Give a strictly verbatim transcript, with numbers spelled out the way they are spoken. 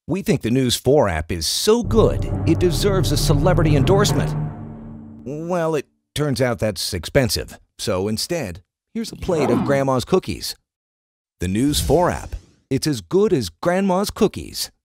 We think the News four app is so good, it deserves a celebrity endorsement. Well, it turns out that's expensive. So instead, here's a plate of Grandma's cookies. The News four app. It's as good as Grandma's cookies.